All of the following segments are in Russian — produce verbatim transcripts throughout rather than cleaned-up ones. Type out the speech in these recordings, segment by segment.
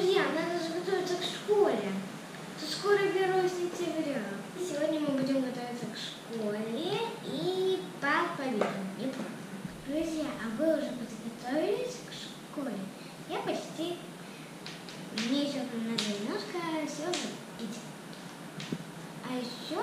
Друзья, надо же готовиться к школе. Тут скоро первое сентября. Сегодня мы будем готовиться к школе и по алфавиту. Не просто. Друзья, а вы уже подготовились к школе? Я почти. Мне еще надо немножко все запить. А еще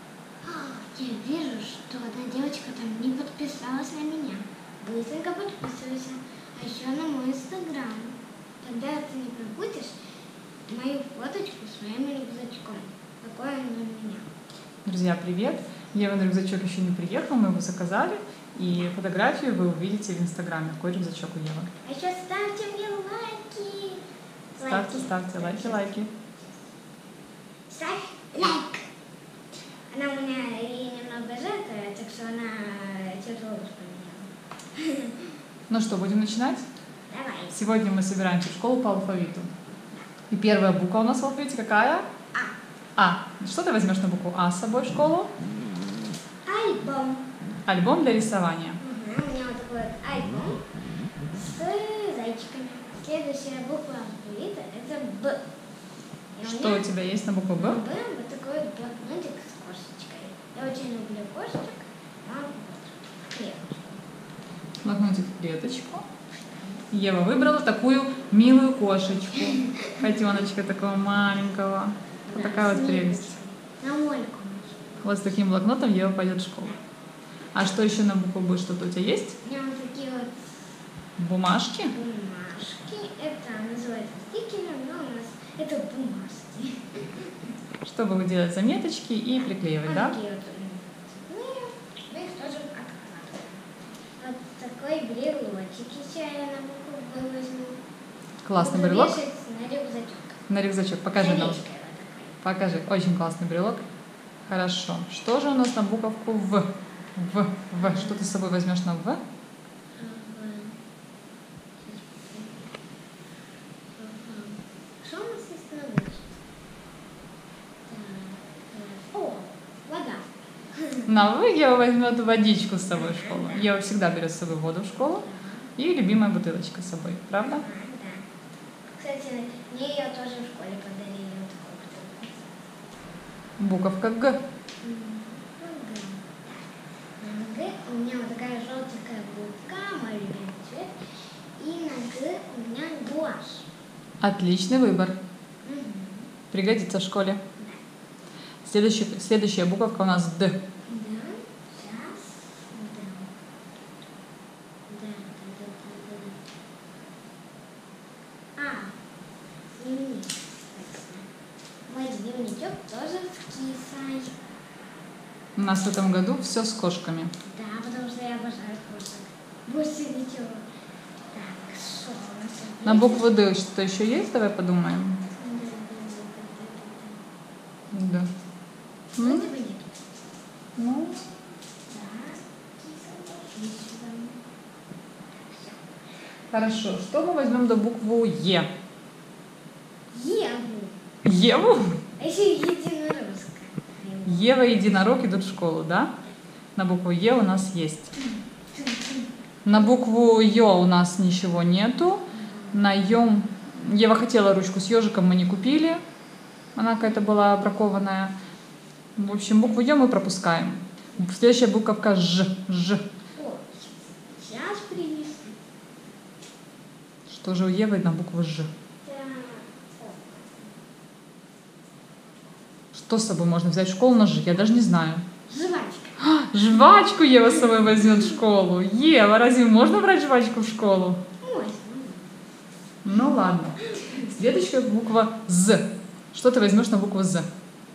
я вижу, что одна девочка там не подписалась на меня. Быстренько подписывайся. А еще на мой инстаграм. Тогда ты не пропустишь мою фоточку с моим рюкзачком. Какой он у меня. Друзья, привет! Евин рюкзачок еще не приехал, мы его заказали. И фотографию вы увидите в инстаграме, какой рюкзачок у Евы. А еще ставьте мне лайки. Ставьте, ставьте лайки, лайки. Ставь лайк. Она у меня и немного сжатая, так что она цвет волос поменяла. Ну что, будем начинать? Давай. Сегодня мы собираемся в школу по алфавиту. И первая буква у нас в алфавите какая? А. А. Что ты возьмешь на букву А с собой в школу? Альбом. Альбом для рисования. Угу. У меня вот такой вот альбом с зайчиками. Следующая буква алфавита это Б. И Что у, у тебя есть на букву Б? Б вот такой вот блокнотик с кошечкой. Я очень люблю кошечек. А вот клеточку. Блокнотик в клеточку. Ева выбрала такую милую кошечку. Котеночка такого маленького. Вот Да, такая вот с прелесть. На мойку. Вот с таким блокнотом Ева пойдет в школу. А что еще на букву Б? Что-то у тебя есть? У меня вот такие вот Бумажки? бумажки. Это называется стикером, но у нас это бумажки. Что будем делать? Заметочки и приклеивать, Вот да? такие вот. Ну, мы их тоже откладываем. Вот такой брелочек. Еще я на букву Б возьму. Классный Буду брелок. вешать на рюкзачок. На рюкзачок. Покажи нам. Колечко вот такое. Покажи. Очень классный брелок. Хорошо. Что же у нас на буковку В? В. В. Что ты с собой возьмешь на В? Что у нас есть на выше? О, вода. На В Ева возьмет водичку с собой в школу. Ева всегда берет с собой воду в школу. И любимая бутылочка с собой. Правда? Да. Кстати, мне ее тоже в школе подарили. Вот такую бутылку. Буковка Г. Г. На Г у меня вот такая желтенькая губка, мой любимый цвет. И на Г у меня гуашь. Отличный выбор. Угу. Пригодится в школе. Да. Следующая, следующая буковка у нас Д. Да. Сейчас. Да. Да, да, да, да, да. А. Дневник. Мой дневничок тоже с кисой. У нас в этом году все с кошками. Да, потому что я обожаю кошек. Больше ничего. Так, что у нас тут На есть? букву Д что-то еще есть? Давай подумаем. Да. М? Вроде бы нет. Ну, Так, киса, киса. хорошо. Что мы возьмем до букву Е? Еву. Еву? А еще единорожка. Ева и единорог идут в школу, да? На букву Е у нас есть. На букву Ё у нас ничего нету. На Ё... Ева хотела ручку с ежиком, мы не купили. Она какая-то была бракованная. В общем, букву Ё мы пропускаем. Следующая буковка Ж. Ж. О, сейчас принесу. Что же у Евы на букву Ж? Так. Что с собой можно взять в школу на Ж? Я даже не знаю. Жвачка. Жвачку Ева с собой возьмет в школу. Ева, разве можно брать жвачку в школу? Можно. Ну ладно. Следующая буква З. Что ты возьмешь на букву З?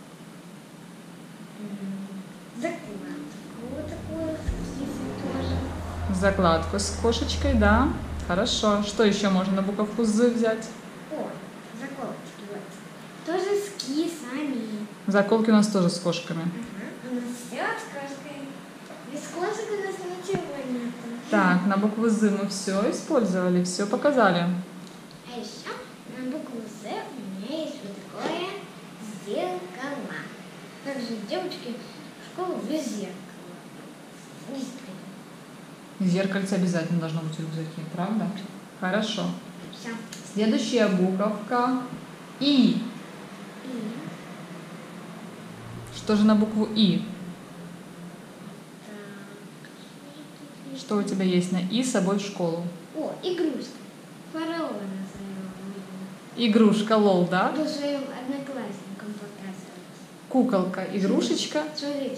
Закладку. Вот такую с кисой тоже. Закладку с кошечкой, да. Хорошо. Что еще можно на буковку З взять? О, заколочки вот. Тоже с кисами. Заколки у нас тоже с кошками. Ага. У нас все с кошкой. Без кошек у нас ничего нет. Так, на букву З мы все использовали, все показали. А еще на букву З у меня есть вот такое зеркало. Также девочки в школу без зеркала. Не стоит. Зеркальце обязательно должно быть в рюкзаке, правда? Хорошо. Все. Следующая буковка И. И. Что же на букву И? Так. Что у тебя есть на И с собой в школу? О, игрушка. Фараона назовем. Игрушка, лол, да? Буду своим одноклассникам показывать. Куколка, игрушечка. Смотрите.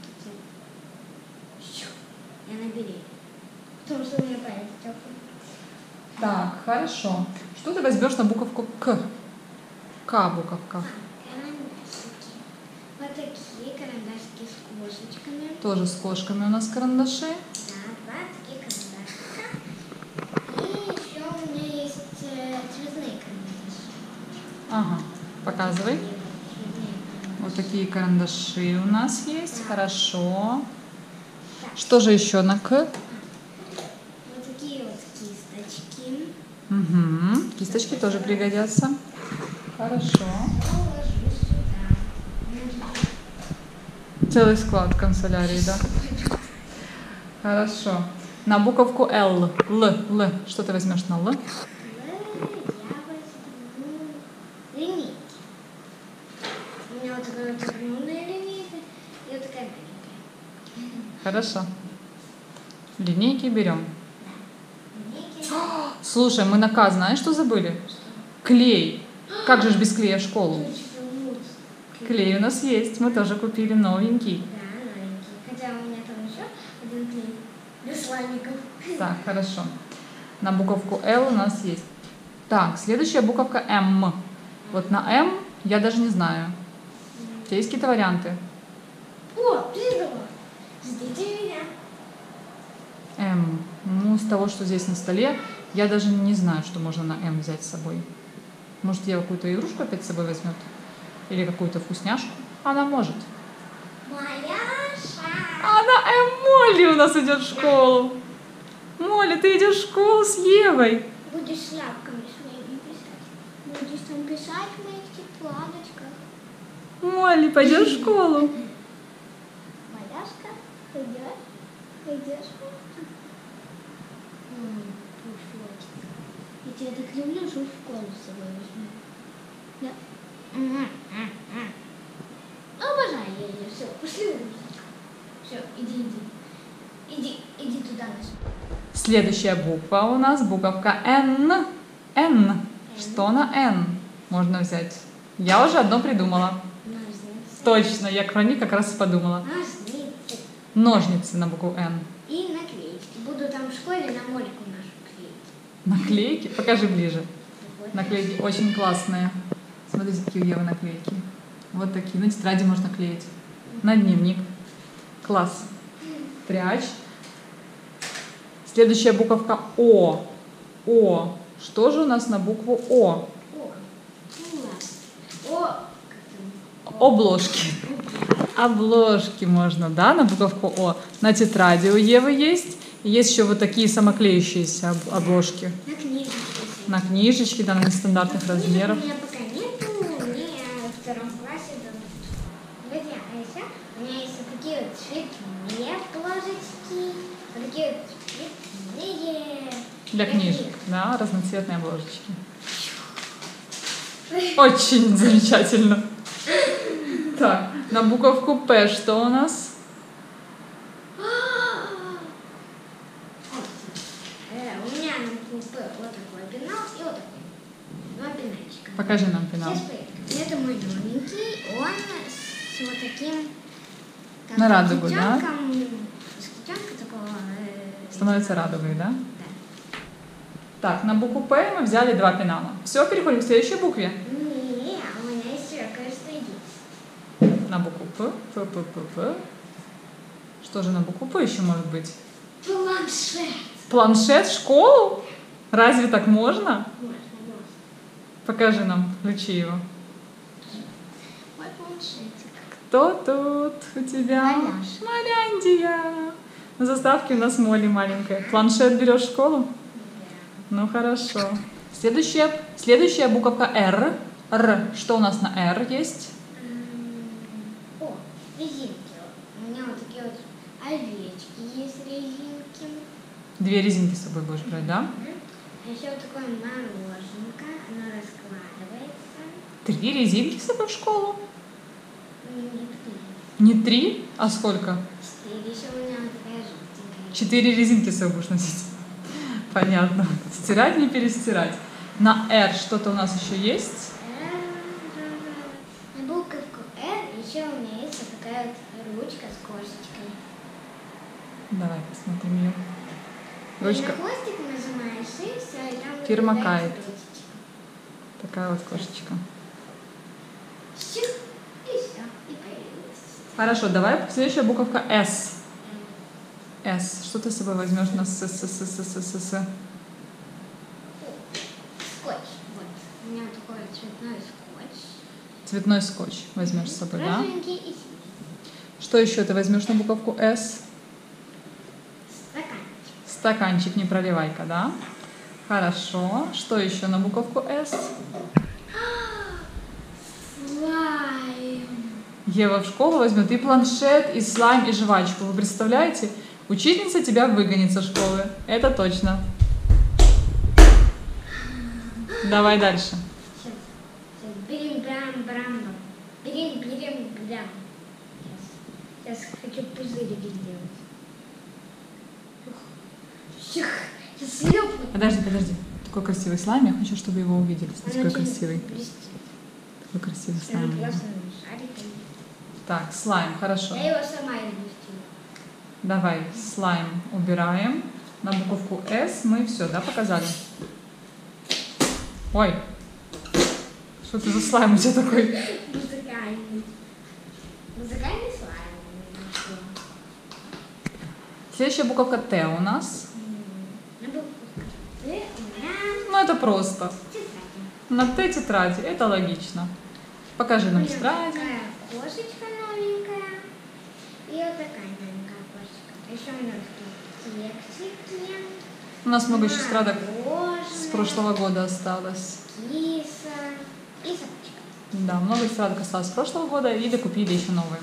Я набери. Потому что у меня палец теплый. Так, хорошо. Что ты возьмешь на буковку К? К буковка. Карандашики. Вот такие карандашики с кошечками. Тоже с кошками у нас карандаши. Да, два такие карандашика. И еще у меня есть э, цветные карандаши. Ага, показывай. Цветные карандаши. Вот такие карандаши у нас есть. Да. Хорошо. Так. Что же еще на К? Вот такие вот кисточки. Угу. Кисточки тоже пригодятся. Хорошо. Положу сюда. Целый склад канцелярии, да? Хорошо. На буковку Л. Л. Л. Что ты возьмешь на Л? Л я возьму линейки. У меня вот такая вот огромная линейка и вот такая маленькая. Хорошо. Линейки берем. Линейки. Слушай, мы на К знаешь, что забыли? Клей. Как же ж без клея в школу? Точно, мусс. Клей у нас есть. Мы тоже купили новенький. Да, новенький. Хотя у меня там еще один клей без слаймиков. Так, хорошо. На буковку Л у нас есть. Так, следующая буковка М. Вот на М я даже не знаю. У тебя есть какие-то варианты? О, придумала. Ждите меня. М. Ну, с того, что здесь на столе, я даже не знаю, что можно на М взять с собой. Может, Ева какую-то игрушку опять с собой возьмет? Или какую-то вкусняшку? Она может. Моя А на М Молли у нас идет в школу. Молли, ты идешь в школу с Евой. Будешь шляпками своими писать. Будешь там писать в моих тетрадочках. Молли, пойдешь в школу? Маляшка, пойдешь? Пойдешь? Ой, пушочек. Я тебя так люблю, что в школу с собой возьму. Да? Обожаю я ее. Все, пошли уже. Все, иди, иди. Иди, иди туда, Наша. Следующая буква у нас буковка Н. Н. Что на Н можно взять? Я уже одно придумала. Ножницы. Точно, я про них как раз и подумала. Ножницы. Ножницы на букву Н. И наклеечки. Буду там в школе на мольку нашу клеить. Наклейки? Покажи ближе. Вот. Наклейки очень классные. Смотрите, какие у Евы наклейки. Вот такие. На тетради можно клеить. На дневник. Класс. Прячь. Следующая буковка О. О. Что же у нас на букву О? О. Ну ладно. О. Как там? Обложки. Обложки можно, да, на буковку О. На тетради у Евы есть. И есть еще вот такие самоклеющиеся об- обложки. На книжечке. На книжечки, да, на нестандартных размеров. У меня пока нету, мне в втором классе дадут. Друзья, а еще у меня есть вот такие вот цветные обложечки, вот такие вот цветные. Для книжек, да, разноцветные обложечки. Очень замечательно. Так, на буковку П что у нас? Э, У меня на букву П вот такой пенал и вот такой. Два пенальчика. Покажи нам пенал. Сейчас поедем. Это мой новенький, он с вот таким... как На радугу, да? китенком, С китенка такого... э, Становится радугой, да? Да. Так, на букву П мы взяли два пенала. Все, переходим к следующей букве. Не, у меня есть еще кое-что есть. На букву П, П, П, П, П. Что же на букву П еще может быть? Планшет. Планшет в школу? Разве так можно? Можно, можно. Покажи нам, включи его. Мой планшетик. Кто тут у тебя? Маляша. Маляндия. На заставке у нас Молли маленькая. Планшет берешь в школу? Ну хорошо. Следующая, следующая буковка Р. Р. Что у нас на Р есть? М, О, резинки. У меня вот такие вот овечки есть резинки. Две резинки с собой будешь брать, да? Мгм. А еще вот такое мороженка, оно раскладывается. Три резинки с собой в школу? Не три. Не три? А сколько? Четыре. Еще у меня вот такая желтенькая. Четыре резинки с собой будешь носить. Понятно. Стирать, не перестирать. На R что-то у нас еще есть? На буковку R еще у меня есть вот такая вот ручка с кошечкой. Давай посмотрим ее. Ручка. И на хвостик нажимаешь, и все, и там Пермакает. вылезает ручечка. Такая вот кошечка. Щух, и все, и появилась. Хорошо, давай следующая буковка S. S. Что ты с собой возьмешь на с, с, с, с, с, с, с? Скотч. Вот. У меня такой цветной скотч. Цветной скотч возьмешь с собой, да? Розовенький и синий. Что еще ты возьмешь на буковку S? Стаканчик. Стаканчик, не проливайка, да? Хорошо. Что еще на буковку S? Слайм. Ева в школу возьмет и планшет, и слайм, и жвачку. Вы представляете? Учительница тебя выгонит со школы. Это точно. Давай дальше. Сейчас. Сейчас. Берем, брам, брам. Берем, берем, брам. Сейчас. Сейчас хочу пузырики сделать. Щух. Сейчас слепну. Подожди, подожди. Такой красивый слайм. Я хочу, чтобы его увидели. Смотри, какой красивый. Такой красивый слайм. Так, слайм, хорошо. Я его сама изгустила. Давай слайм убираем. На буковку S мы все, да, показали? Ой, что ты за слайм у тебя такой? Музыкальный. Музыкальный слайм. Следующая буковка Т у нас. На букву Т у меня Ну, это просто. тетрадь. На Т тетради, это логично. Покажи нам тетради. Такая кошечка новенькая. И вот такая новенькая кошечка. Еще у нас тут кексики. У нас много еще тетрадок мороженое, с прошлого года осталось. киса и собачка. Да, много тетрадок осталось с прошлого года или купили еще новые.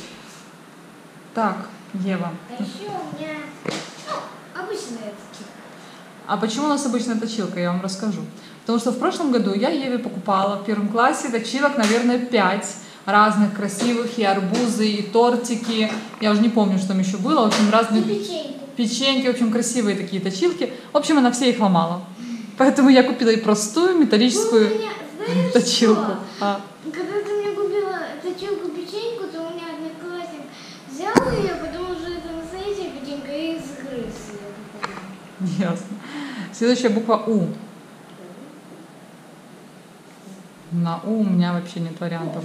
Так, Ева. А еще у меня ну, обычная точилка. А почему у нас обычная точилка, я вам расскажу. Потому что в прошлом году я Еве покупала в первом классе точилок, наверное, пять разных красивых, и арбузы, и тортики. Я уже не помню, что там еще было. В общем, разные И печеньку. печеньки, в общем, красивые такие точилки. В общем, она все их ломала. Поэтому я купила и простую металлическую Ну, у меня, знаешь точилку. что? А, Когда ты мне купила точилку печеньку, то у меня одноклассник взял ее, потому что это настоящая печенька, и загрыз ее. ясно. Следующая буква У. На У у меня вообще нет вариантов.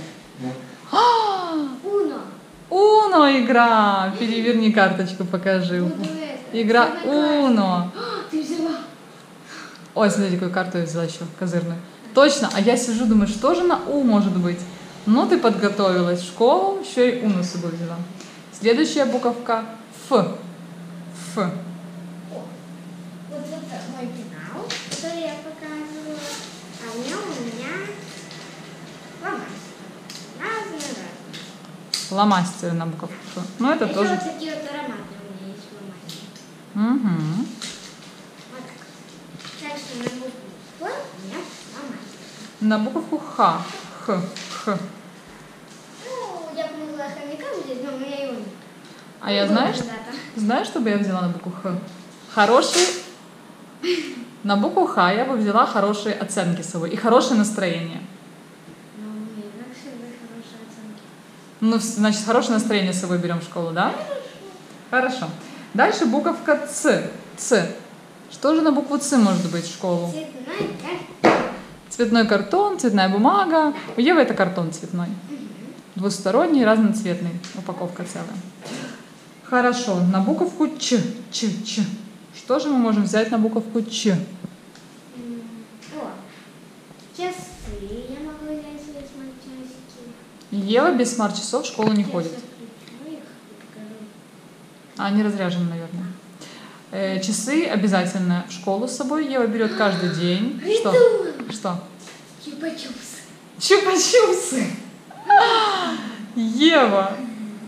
Уно. Уно игра! Переверни карточку, покажи. Вот это. Игра Одна карта. Уно. А, ты взяла. Ой, смотрите, какую карту я взяла еще, козырную. Точно, а я сижу, думаю, что же на У может быть? Ну, ты подготовилась в школу, еще и Уно с собой взяла. Следующая буковка Ф. Ф. О, вот это мой пенал, который я показывала. А в нем у меня фломастер. Разные, разные. Ломастер на буковку Ф. Ну, это Еще тоже. вот такие вот ароматы у меня есть фломастеры. Угу. Вот так. Так что на букву Ф у меня фломастер. На буковку Х. Х. Х. Ну, я помогла хомякам здесь, но у меня его нет. А я Ну, знаешь, когда-то. знаешь, что бы я взяла на букву Х? Хороший. На букву Х я бы взяла хорошие оценки с собой и хорошее настроение. Ну, у меня и так всегда хорошие оценки. Ну, значит, хорошее настроение с собой берем в школу, да? Хорошо. Дальше буковка Ц. Ц. Что же на букву Ц может быть в школу? Цветной картон. Цветной картон, цветная бумага. У Евы это картон цветной. Двусторонний, разноцветный. Упаковка целая. Хорошо. На буковку Ч. Ч. Ч. Что же мы можем взять на буковку Ч? М, О, часы. Я могу взять свои смарт-часики. Ева без смарт-часов в школу не Сейчас ходит. я включу их и покажу. А, они разряжены, наверное. Э, часы обязательно в школу с собой. Ева берет каждый день. Что? Придумала. Что? Чупа-чупс. Чупа-чупсы! Ева!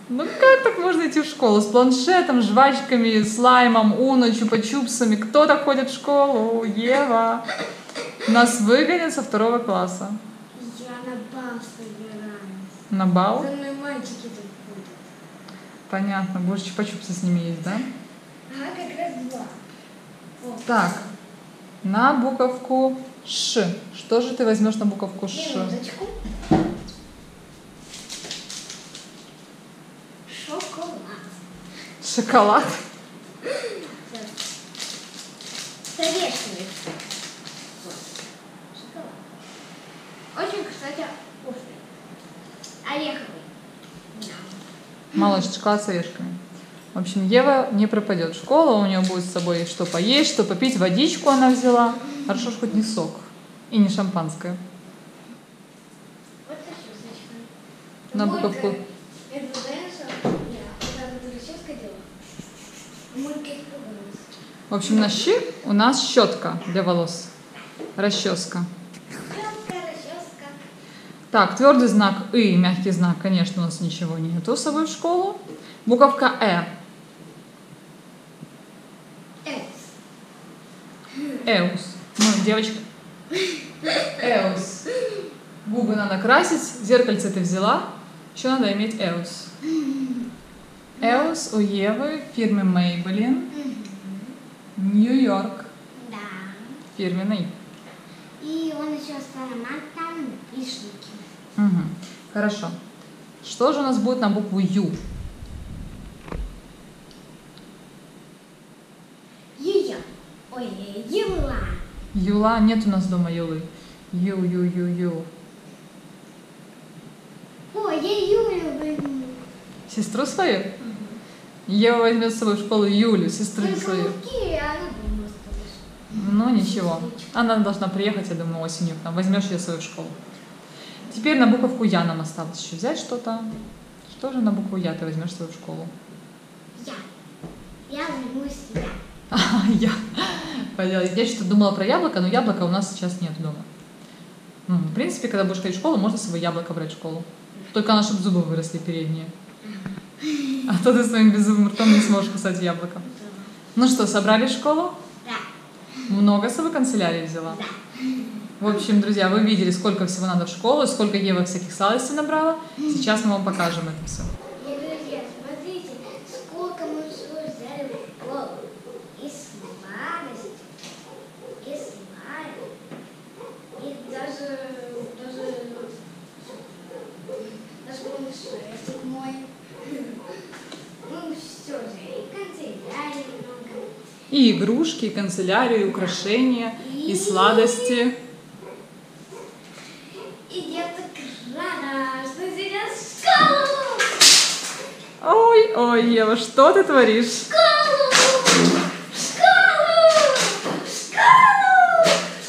Ну как так можно идти в школу? С планшетом, жвачками, слаймом, уно, чупа-чупсами. Кто так ходит в школу? Ева. Нас выгонят со второго класса. Я на бал собираюсь. На бал? За мной мальчики тут будут. Понятно. Будешь чупа-чупсы с ними есть, да? Ага, как раз два. О, Так. На буковку Ш. Что же ты возьмешь на буковку Ш? минуточку. Шоколад. Шоколад? С орешками. Вот. Шоколад. Очень, кстати, вкусный. Ореховый. Да. Мало шоколад с орешками. В общем, Ева не пропадет в школу, у нее будет с собой что поесть, что попить, водичку она взяла. Хорошо, что хоть не сок и не шампанское. Вот расчесочка. На буковку. Это знаешь, я вот так вот расческа делала. Мулька испугалась. В общем, на щи у нас щетка для волос. Расческа. Щетка, расческа. Так, твердый знак И, мягкий знак, конечно, у нас ничего нету с собой в школу. Буковка Э. Эс. Эус. Ну, девочка. Эус. Губы надо красить, зеркальце ты взяла. Еще надо иметь Эус. Эус у Евы в фирме Maybelline. Нью-Йорк. Да. Фирменный. И он еще с ароматом вишенки. Угу. Хорошо. Что же у нас будет на букву Ю? Юя. Ой, Юла. Юла. Нет у нас дома Юлы. Ю, ю, ю, ю. Ой, я Юлю возьму. Сестру свою? Ева возьмет с собой в школу Юлю, сестру Только свою. руки, а она дома осталась. Ну ничего. Она должна приехать, я думаю, осенью к нам. Возьмешь ее свою в школу. Теперь на буковку Я нам осталось еще взять что-то. Что же на букву Я ты возьмешь свою в школу? Я. Я возьму себя. А, я. Я что-то думала про яблоко, но яблока у нас сейчас нет дома. Ну, в принципе, когда будешь ходить в школу, можно с собой яблоко брать в школу. Только надо, чтобы зубы выросли передние. А то ты своим беззубым ртом не сможешь кусать яблоко. Ну что, собрали в школу? Да. Много с собой канцелярии взяла? Да. В общем, друзья, вы видели, сколько всего надо в школу, сколько Ева всяких сладостей набрала. Сейчас мы вам покажем это все. И, друзья, смотрите, сколько мы всего взяли в школу. И сладости, и слайм, и даже, даже, даже планшетик мой. Ну, все же, и канцелярии много. И игрушки, и канцелярию, и украшения, и сладости. И я так рада, что сейчас в школу! Ой, ой, Ева, что ты творишь? Школу! Школу! Школу!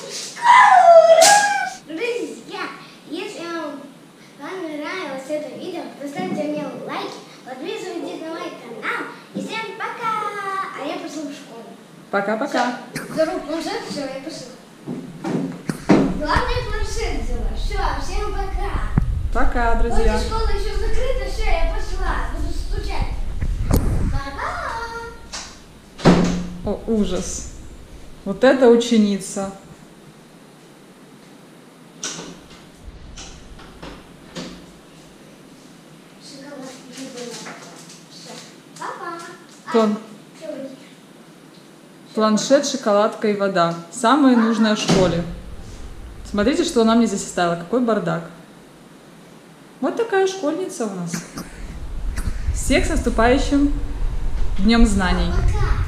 Школу! Друзья, если вам понравилось это видео, поставьте мне лайки, подписывайтесь на мой канал. И всем пока! А я пошла в школу. Пока-пока. Взяла планшет, все, я пошла. Главное, планшет взяла. Все, всем пока. Пока, друзья. Вот школа еще закрыта, все, я пошла. Буду стучать. Пока! О, ужас. Вот это ученица. Шоколад не было. Все. Папа. План- Планшет, шоколадка и вода. Самое нужное в школе. Смотрите, что она мне здесь оставила. Какой бардак. Вот такая школьница у нас. Всех с наступающим Днем Знаний. Пока.